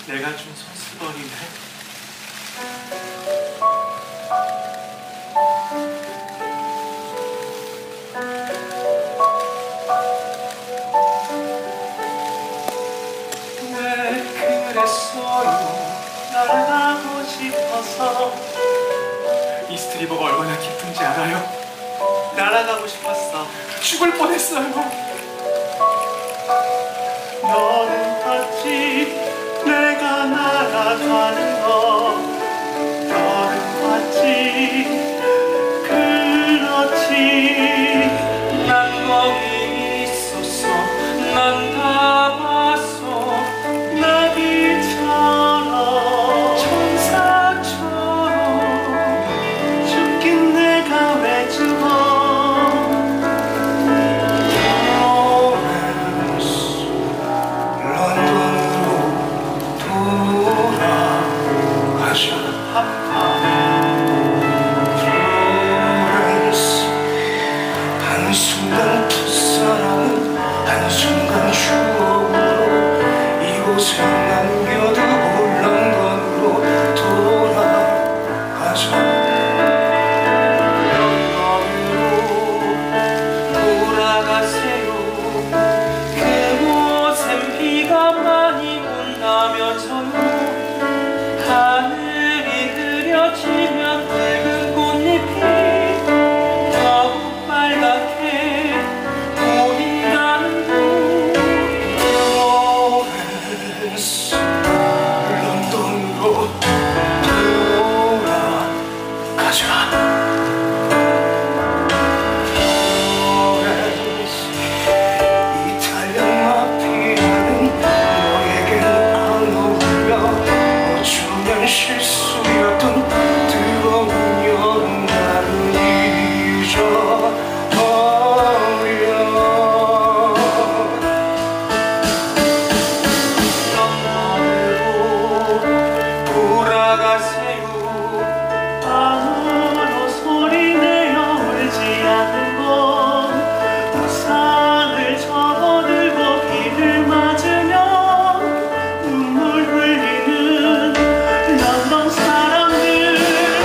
내가 준 손수건이네. 왜 그랬어요? 날아가고 싶어서. 이 스트리버가 얼마나 기쁜지 알아요? 날아가고 싶었어. 죽을 뻔했어요. 너는 봤지? 내가 날아가는 거. 너는 봤지? 그렇지. 난 거기 있었어. 난 다 봤어. 나비처럼 천사처럼. 죽긴 내가 왜 죽어. 한순간 첫사랑은 한순간 추억으로 이곳에 남겨둔 홀런던으로 돌아가자. 런던으로 돌아가세요. 그곳엔 비가 많이 온다면서요. 하늘이 흐려지면 붉은 꽃잎이 더욱 빨갛게 보인다는 둥. 런던으로 돌아가자. 이탈리안 마피아는 너에겐 안 어울려. 어쩌면 실수였던 뜨거운 여름 나를 잊어버려. 런던으로 돌아가세요. 아무도 소리내어 울지 않는 곳. 우산을 접어들고 비를 맞으며 눈물 흘리는 런던 사람들.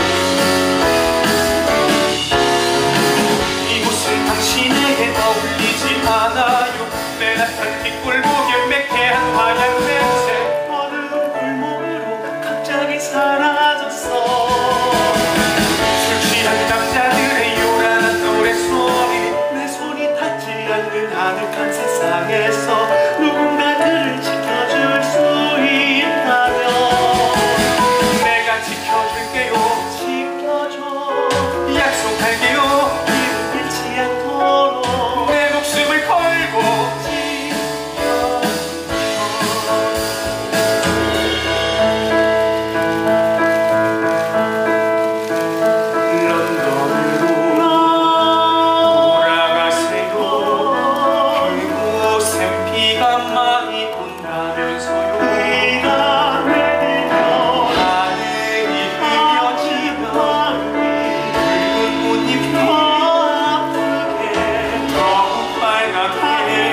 이곳은 당신에게 어울리지 않아요. 맨하탄 뒷골목에 매캐한 화양 냄새. 어두운 골목으로 갑자기 사라졌어. 술 취한 남자들의 요란한 노래소리. 내 손이 닿지 않는 아늑한 세상에서 누군가 그를 지켜줄 수 있다면 내가 지켜줄게요. 지켜줘. 약속할게요. 길을 잃지 않도록 내 목숨을 걸고 런던으로 돌아가세요. 그곳엔 비가 많이 온다면서요. 비가 내리며 하늘이 흐려지면 붉은 꽃잎이 더 아프게 더욱 빨갛게